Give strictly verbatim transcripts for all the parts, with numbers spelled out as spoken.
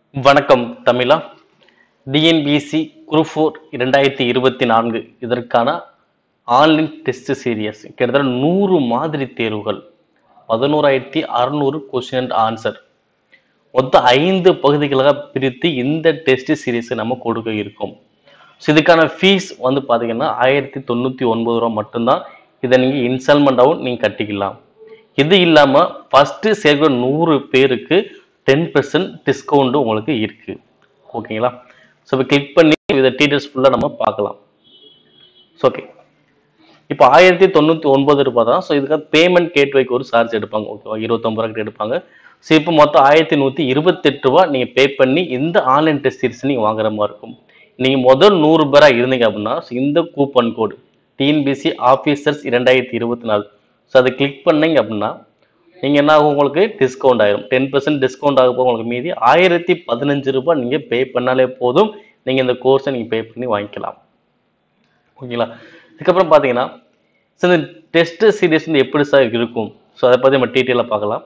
வணக்கம் தமிழா. TNPSC group four இரண்டாயிரத்தி இருபத்தி நான்கு இதற்கான ஆன்லைன் டெஸ்ட் சீரியஸ் கிட்டத்தட்ட நூறு மாதிரி தேர்வுகள், பதினோராயிரத்தி அறுநூறு கொஸ்டின் அண்ட் ஆன்சர், மொத்தம் ஐந்து பகுதிகளாக பிரித்து இந்த டெஸ்ட் சீரியஸை நம்ம கொடுக்க இருக்கோம். ஸோ இதுக்கான ஃபீஸ் வந்து பார்த்தீங்கன்னா ஆயிரத்தி தொண்ணூற்றி ஒன்பது ரூபா மட்டும்தான். இதை நீங்கள் இன்ஸ்டால்மெண்ட்டாகவும் நீங்கள் கட்டிக்கலாம். இது இல்லாமல் ஃபஸ்ட்டு சேர்க்கிற நூறு பேருக்கு டென் பர்சன்ட் டிஸ்கவுண்ட் உங்களுக்கு இருக்கு. ஓகேங்களா? ஸோ இப்போ கிளிக் பண்ணி இதை டீட்டெயில்ஸ் ஃபுல்லாக நம்ம பார்க்கலாம். ஸோ ஓகே, இப்போ ஆயிரத்தி தொண்ணூற்றி ஒன்பது ரூபாய் தான். ஸோ இதுக்காக பேமெண்ட் கேட்வேக்கு ஒரு சார்ஜ் எடுப்பாங்க. ஓகேவா? இருபத்தொம்பது ரூபாய்க்கு எடுப்பாங்க. ஸோ இப்போ மொத்தம் ஆயிரத்தி நூற்றி இருபத்தெட்டு ரூபா நீங்கள் பே பண்ணி இந்த ஆன்லைன் டெஸ்ட் சீரிஸ் நீங்கள் வாங்குற மாதிரி இருக்கும். நீங்கள் முதல் நூறு பேராக இருந்தீங்க அப்படின்னா இந்த கூப்பன் கோடு டிஎன்பிஎஸ்சி ஆஃபீஸர்ஸ் இரண்டாயிரத்தி இருபத்தி நாலு ஸோ அதை கிளிக் பண்ணீங்க அப்படின்னா நீங்கள் என்ன ஆகும், உங்களுக்கு டிஸ்கவுண்ட் ஆயிரும். டென் பர்சன்ட் டிஸ்கவுண்ட் ஆக போக உங்களுக்கு மீதி ஆயிரத்தி பதினஞ்சு ரூபாய் நீங்கள் பே பண்ணாலே போதும். நீங்கள் இந்த கோர்ஸை நீங்கள் பே பண்ணி வாங்கிக்கலாம். ஓகேங்களா? இதுக்கப்புறம் பார்த்தீங்கன்னா ஸோ இந்த டெஸ்ட் சீரியஸ் வந்து எப்படி சார் இருக்கும், ஸோ அதை பற்றி நம்ம டீட்டெயிலாக பார்க்கலாம்.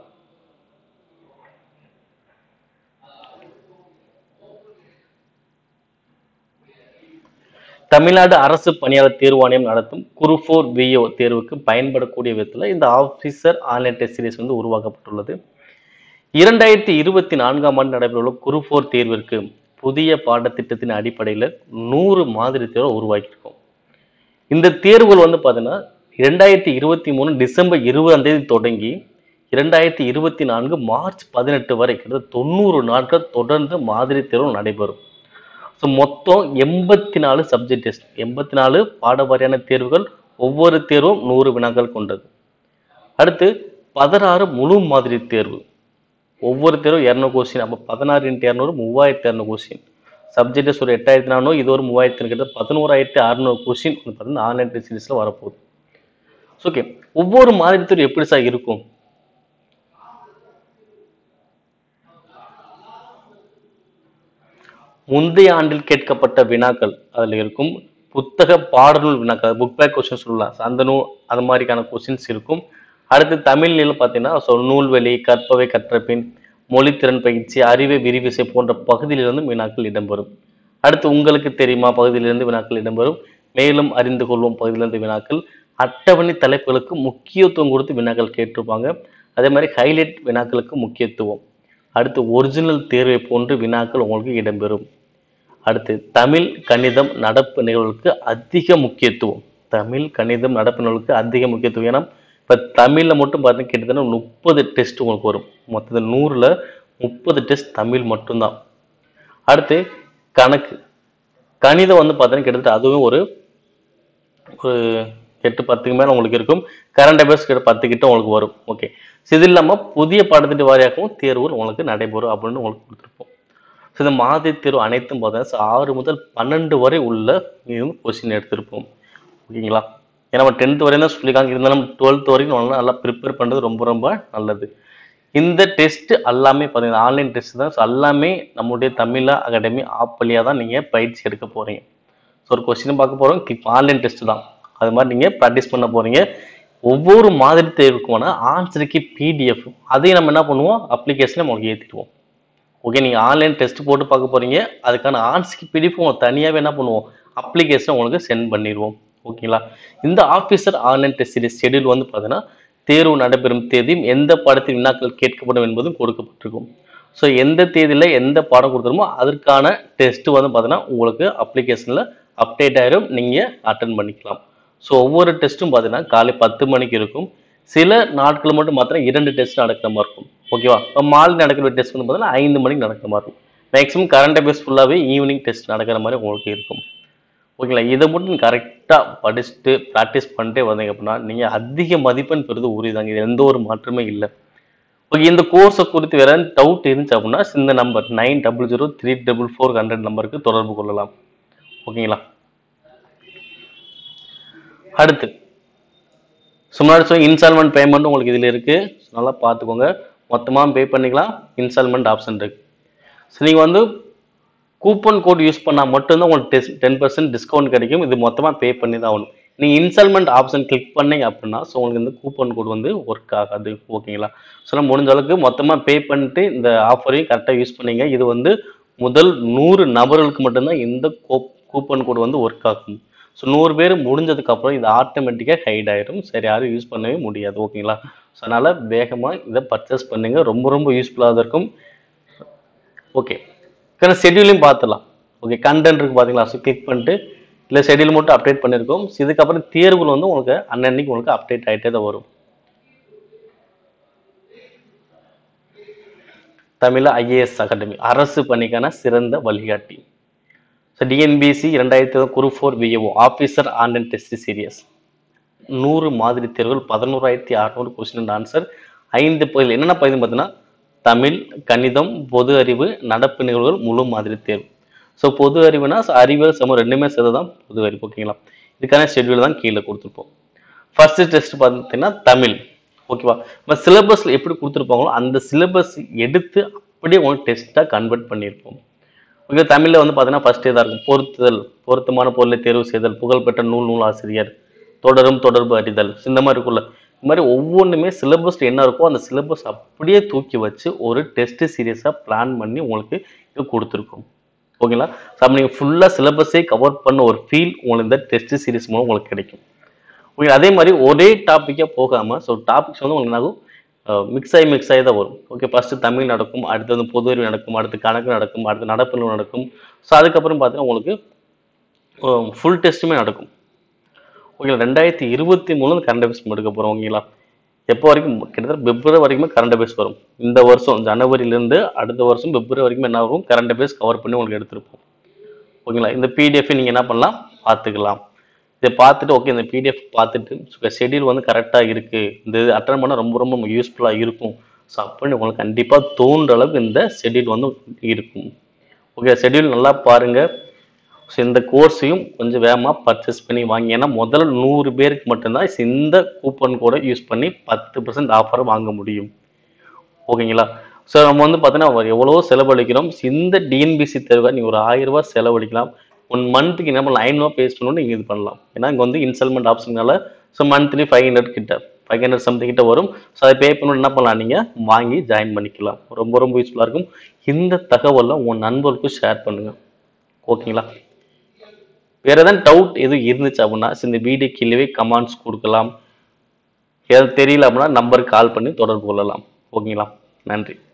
தமிழ்நாடு அரசு பணியாளர் தேர்வாணையம் நடத்தும் குரூப் ஃபோர் விஓ தேர்வுக்கு பயன்படக்கூடிய விதத்தில் இந்த ஆஃபீஸர் ஆன்லைன் டெஸ்ட் சீரிஸ் வந்து உருவாக்கப்பட்டுள்ளது. இரண்டாயிரத்தி இருபத்தி நான்காம் ஆண்டு நடைபெறவுள்ள குரூப் ஃபோர் தேர்விற்கு புதிய பாடத்திட்டத்தின் அடிப்படையில் நூறு மாதிரி தேர்வை உருவாக்கியிருக்கோம். இந்த தேர்வுகள் வந்து பார்த்தீங்கன்னா இரண்டாயிரத்தி இருபத்தி மூணு டிசம்பர் இருபதாம் தேதி தொடங்கி இரண்டாயிரத்தி இருபத்தி நான்கு மார்ச் பதினெட்டு வரை கிட்டத்தட்ட தொண்ணூறு நாட்கள் தொடர்ந்து மாதிரி தேர்வு நடைபெறும். ஸோ மொத்தம் எண்பத்தி நாலு சப்ஜெக்ட் டெஸ்ட், எண்பத்தி நாலு பாட வாரியான தேர்வுகள், ஒவ்வொரு தேர்வும் நூறு வினாக்கள் கொண்டது. அடுத்து பதினாறு முழு மாதிரி தேர்வு, ஒவ்வொரு தேர்வும் இரநூறு கொஸ்டின். அப்போ பதினாறு இன்ட்டு இரநூறு மூவாயிரத்தி இரநூறு கொஸ்டின். சப்ஜெக்ட் டெஸ்ட் ஒரு எட்டாயிரத்தி நானூறு, இது ஒரு மூவாயிரத்தி கிட்ட பதினோராயிரத்தி அறுநூறு கொஸ்டின் பார்த்தீங்கன்னா ஆன்லைன் டெஸ்ட் சீரிஸில் வரப்போகுது. ஓகே, ஒவ்வொரு மாதிரி தேர்வு எப்படி சார் இருக்கும்? முந்தைய ஆண்டில் கேட்கப்பட்ட வினாக்கள் அதில் இருக்கும். புத்தக பாடநூல் வினாக்கள், புக் பேக் கொஸ்டின் சொல்லலாம், அந்த நூல் அந்த மாதிரிக்கான கொஸ்டின்ஸ் இருக்கும். அடுத்து தமிழ்ல பார்த்தீங்கன்னா ஸோ நூல்வெளி, கற்பவை கற்றபின், மொழித்திறன் பயிற்சி, அறிவை விரிவிசை போன்ற பகுதியிலிருந்து வினாக்கள் இடம்பெறும். அடுத்து உங்களுக்கு தெரியுமா பகுதியிலிருந்து வினாக்கள் இடம்பெறும். மேலும் அறிந்து கொள்வோம் பகுதியிலிருந்து வினாக்கள். அட்டவணை தலைப்புகளுக்கு முக்கியத்துவம் கொடுத்து வினாக்கள் கேட்டிருப்பாங்க. அதே மாதிரி ஹைலைட் வினாக்களுக்கு முக்கியத்துவம். அடுத்து ஒரிஜினல் தேர்வை போன்று வினாக்கள் உங்களுக்கு இடம்பெறும். அடுத்து தமிழ் கணிதம் நடப்பு நிகழ்வுகளுக்கு அதிக முக்கியத்துவம். தமிழ் கணிதம் நடப்பு நிகழ்வுகளுக்கு அதிக முக்கியத்துவம். ஏன்னா இப்போ தமிழில் மட்டும் பார்த்தீங்கன்னா கிட்டத்தட்ட முப்பது டெஸ்ட் உங்களுக்கு வரும். மொத்தத்தில் நூறில் முப்பது டெஸ்ட் தமிழ் மட்டும்தான். அடுத்து கணக்கு கணிதம் வந்து பார்த்தீங்கன்னா கிட்டத்தட்ட அதுவும் ஒரு ஒரு எட்டு பத்துக்கு மேலே உங்களுக்கு இருக்கும். கரண்ட் அஃபேர்ஸ் கிட்ட பத்து கிட்ட உங்களுக்கு வரும். ஓகே, இது இல்லாமல் புதிய பாடத்திட்ட வாரியாகவும் தேர்வுகள் உங்களுக்கு நடைபெறும் அப்படின்னு உங்களுக்கு கொடுத்துருப்போம். ஸோ இந்த மாதிரி தேர்வு அனைத்தும் பார்த்தீங்கன்னா ஆறு முதல் பன்னெண்டு வரை உள்ள கொஸ்டின் எடுத்திருப்போம். ஓகேங்களா? ஏன்னா நம்ம டென்த் வரையும் தான் சொல்லியிருக்காங்க, இருந்தாலும் டுவெல்த் வரைக்கும் நல்லா நல்லா ப்ரிப்பேர் பண்ணுறது ரொம்ப ரொம்ப நல்லது. இந்த டெஸ்ட் எல்லாமே பார்த்தீங்கன்னா ஆன்லைன் டெஸ்ட் தான். ஸோ எல்லாமே நம்முடைய தமிழா அகாடமி ஆப் வழியாக தான் நீங்கள் பயிற்சி எடுக்க போகிறீங்க. ஸோ ஒரு கொஸ்டின் பார்க்க போகிறோம், ஆன்லைன் டெஸ்ட் தான். அது மாதிரி நீங்கள் ப்ராக்டிஸ் பண்ண போகிறீங்க. ஒவ்வொரு மாதிரி தேர்வுக்குமான ஆன்சருக்கு பிடிஎஃப் அதையும் நம்ம என்ன பண்ணுவோம், அப்ளிகேஷனில் உங்களுக்கு ஏற்றிடுவோம். ஓகே, நீங்கள் ஆன்லைன் டெஸ்ட் போட்டு பார்க்க போகிறீங்க, அதுக்கான ஆன்சருக்கு பிடிஎஃப் உங்களுக்கு தனியாகவே என்ன பண்ணுவோம், அப்ளிகேஷனை உங்களுக்கு சென்ட் பண்ணிடுவோம். ஓகேங்களா? இந்த officer online test series schedule வந்து பார்த்தீங்கன்னா தேர்வு நடைபெறும் தேதியும் எந்த பாடத்தில் வினாக்கள் கேட்கப்படும் என்பதும் கொடுக்கப்பட்டிருக்கும். ஸோ எந்த தேதியில் எந்த பாடம் கொடுத்துருமோ அதற்கான டெஸ்ட் வந்து பார்த்தீங்கன்னா உங்களுக்கு அப்ளிகேஷனில் அப்டேட் ஆயிரும், நீங்கள் அட்டன் பண்ணிக்கலாம். ஸோ ஒவ்வொரு டெஸ்ட்டும் பார்த்தீங்கன்னா காலை பத்து மணிக்கு இருக்கும். சில நாட்கள் மட்டும் மாத்திரம் இரண்டு டெஸ்ட் நடக்கிற மாதிரி இருக்கும். ஓகேவா? இப்போ மாலை நடக்கிற டெஸ்ட் வந்து பார்த்தீங்கன்னா ஐந்து மணிக்கு நடக்கிற மாதிரி இருக்கும். மேக்ஸிமம் கரண்ட் அஃபேர்ஸ் ஃபுல்லாகவே ஈவினிங் டெஸ்ட் நடக்கிற மாதிரி உங்களுக்கு இருக்கும். ஓகேங்களா? இதை மட்டும் கரெக்டாக படிச்சுட்டு ப்ராக்டிஸ் பண்ணிட்டே வந்தீங்க அப்படின்னா நீங்கள் அதிக மதிப்பெண் பெறுவது உறுதிதாங்க. இது எந்த ஒரு மாற்றமே இல்லை. ஓகே, இந்த கோர்ஸை குறித்து வேற டவுட் இருந்துச்சு அப்படின்னா இந்த number nine double zero three double four hundred நம்பருக்கு தொடர்பு கொள்ளலாம். ஓகேங்களா? அடுத்து சுமார் ஸோ இன்ஸ்டால்மெண்ட் பேமெண்ட் உங்களுக்கு இதில் இருக்குது. நல்லா பார்த்துக்கோங்க. மொத்தமாக பே பண்ணிக்கலாம். இன்ஸ்டால்மெண்ட் ஆப்ஷன் இருக்குது. ஸோ நீங்கள் வந்து கூப்பன் கோட் யூஸ் பண்ணால் மட்டும்தான் உங்களுக்கு டெஸ்ட் டென் பர்சன்ட் டிஸ்கவுண்ட் கிடைக்கும். இது மொத்தமாக பே பண்ணி தான் ஆகணும். நீங்கள் இன்ஸ்டால்மெண்ட் ஆப்ஷன் கிளிக் பண்ணீங்க அப்படின்னா ஸோ உங்களுக்கு இந்த கூப்பன் கோட் வந்து ஒர்க் ஆகாது. ஓகேங்களா? ஸோ முடிஞ்ச அளவுக்கு மொத்தமாக பே பண்ணிட்டு இந்த ஆஃபரையும் கரெக்டாக யூஸ் பண்ணீங்க. இது வந்து முதல் நூறு நபர்களுக்கு மட்டும்தான் இந்த கூப்பன் கோட் வந்து ஒர்க் ஆகும். ஸோ நூறு பேர் முடிஞ்சதுக்கப்புறம் இது ஆட்டோமேட்டிக்காக ஹைட் ஆயிடும். சரி, யாரும் யூஸ் பண்ணவே முடியாது. ஓகேங்களா? ஸோ அதனால் வேகமாக இதை பர்ச்சேஸ் பண்ணுங்க. ரொம்ப ரொம்ப யூஸ்ஃபுல்லாக இருக்கும். ஓகே, ஏன்னா ஷெட்யூலையும் பார்த்துடலாம். ஓகே, கண்டென்ட் இருக்குது பார்த்தீங்களா? ஸோ கிளிக் பண்ணிட்டு இல்லை ஷெட்யூல் மட்டும் அப்டேட் பண்ணியிருக்கோம். இதுக்கப்புறம் தேர்வுகள் வந்து உங்களுக்கு அன்னன்னைக்கு உங்களுக்கு அப்டேட் ஆகிட்டே தான் வரும். தமிழ் ஐஏஎஸ் அகாடமி அரசு பணிக்கான சிறந்த வழிகாட்டி. ஸோ டிஎன்பிஎஸ்சி இரண்டாயிரத்தி group four VAO officer online test series நூறு மாதிரி தேர்வுகள் பதினோராயிரத்தி அறுநூறு கொஸ்டின் அண்ட் ஆன்சர் ஐந்து பகுதியில் என்னென்ன பகுதி பார்த்தீங்கன்னா தமிழ், கணிதம், பொது அறிவு, நடப்பு நிகழ்வுகள், முழு மாதிரி தேர்வு. ஸோ பொது அறிவுனா அறிவியல் சமூகம் ரெண்டுமே சேர்ந்து தான் பொது அறிவு. ஓகேங்களா? இதுக்கான ஷெட்யூல் தான் கீழே கொடுத்துருப்போம். ஃபர்ஸ்ட் டெஸ்ட் பார்த்தீங்கன்னா தமிழ். ஓகேவா? இப்போ சிலபஸில் எப்படி கொடுத்துருப்பாங்களோ அந்த சிலபஸ் எடுத்து அப்படியே உங்களுக்கு டெஸ்ட்டாக கன்வெர்ட் பண்ணியிருப்போம். ஓகே, தமிழில் வந்து பார்த்தீங்கன்னா ஃபர்ஸ்ட் இதாக இருக்கும் பொருத்துதல், பொருத்தமான பொருளை தேர்வு செய்தல், புகழ்பெற்ற நூல் நூல் ஆசிரியர், தொடரும் தொடர்பு அறிதல், இந்த மாதிரி இருக்குல்ல. இந்த மாதிரி ஒவ்வொன்றுமே சிலபஸ்ல என்ன இருக்கோ அந்த சிலபஸ் அப்படியே தூக்கி வச்சு ஒரு டெஸ்ட் சீரியஸாக பிளான் பண்ணி உங்களுக்கு இது கொடுத்துருக்கோம். ஓகேங்களா? அப்போ நீங்கள் ஃபுல்லாக சிலபஸே கவர் பண்ண ஒரு ஃபீல் உங்களுக்கு இந்த டெஸ்ட் சீரிஸ் மூலம் உங்களுக்கு கிடைக்கும். ஓகே, அதே மாதிரி ஒரே டாப்பிக்காக போகாமல் ஸோ டாபிக்ஸ் வந்து உங்களுக்கு என்னாகும் மிக்ஸ் ஆகி மிக்ஸ் ஆகி தான் வரும். ஓகே, ஃபஸ்ட்டு தமிழ் நடக்கும், அடுத்து வந்து பொது அறிவு நடக்கும், அடுத்து கணக்கு நடக்கும், அடுத்து நடப்பு நடக்கும். ஸோ அதுக்கப்புறம் பார்த்தீங்கன்னா உங்களுக்கு ஃபுல் டெஸ்ட்டுமே நடக்கும். ஓகே, ரெண்டாயிரத்தி இருபத்தி மூணு கரண்ட் அஃபேர்ஸ் எடுக்க போகிறோம். ஓகேங்களா? எப்போ வரைக்கும் கிட்டத்தட்ட பிப்ரவரி வரைக்குமே கரண்ட் அஃபேர்ஸ் வரும். இந்த வருஷம் ஜனவரியிலேருந்து அடுத்த வருஷம் பிப்ரவரி வரைக்கும் என்ன ஆகும் கரண்ட் அஃபேர்ஸ் கவர் பண்ணி உங்களுக்கு எடுத்துருப்போம். ஓகேங்களா? இந்த பிடிஎஃப் நீங்கள் என்ன பண்ணலாம் பார்த்துக்கலாம். இதை பார்த்துட்டு ஓகே இந்த பிடிஎஃப் பார்த்துட்டு ஷெட்யூல் வந்து கரெக்டாக இருக்குது, இந்த இது அட்டன் பண்ணால் ரொம்ப ரொம்ப யூஸ்ஃபுல்லாக இருக்கும். ஸோ அப்படின்னு உங்களுக்கு கண்டிப்பாக தோன்ற அளவுக்கு இந்த ஷெட்யூல் வந்து இருக்கும். ஓகே, ஷெட்யூல் நல்லா பாருங்கள். ஸோ இந்த கோர்ஸையும் கொஞ்சம் வேகமாக பர்ச்சேஸ் பண்ணி வாங்கி, ஏன்னா முதல்ல நூறு பேருக்கு மட்டும்தான் இந்த கூப்பன் கோடை யூஸ் பண்ணி பத்து பர்சன்ட் ஆஃபரை வாங்க முடியும். ஓகேங்களா? ஸோ நம்ம வந்து பார்த்தீங்கன்னா எவ்வளோ செலவழிக்கிறோம். இந்த டிஎன்பிசி தேர்வை நீங்கள் ஒரு ஆயிரம் ரூபாய் செலவழிக்கலாம். ஒன் மந்த்துக்கு என்ன பண்ணலாம் ஐநூறுவா பேஸ் பண்ணணும் நீங்கள் இது பண்ணலாம். ஏன்னா இங்கே வந்து இன்ஸ்டால்மெண்ட் ஆப்ஷனால ஸோ மந்த்லி ஃபைவ் ஹண்ட்ரட் கிட்ட ஃபைவ் ஹண்ட்ரட் சம்திங் கிட்ட வரும். ஸோ அதை பே பண்ணணும் என்ன பண்ணலாம் நீங்கள் வாங்கி ஜாயின் பண்ணிக்கலாம். ரொம்ப ரொம்ப யூஸ்ஃபுல்லாக இருக்கும். இந்த தகவலை உங்கள் நண்பர்களுக்கும் ஷேர் பண்ணுங்கள். ஓகேங்களா? வேறு ஏதாவது டவுட் எதுவும் இருந்துச்சு அப்படின்னா இந்த வீடியோ கீழே கமெண்ட்ஸ் கொடுக்கலாம். ஏதாவது தெரியல அப்படின்னா நம்பருக்கு கால் பண்ணி தொடர்பு கொள்ளலாம். ஓகேங்களா? நன்றி.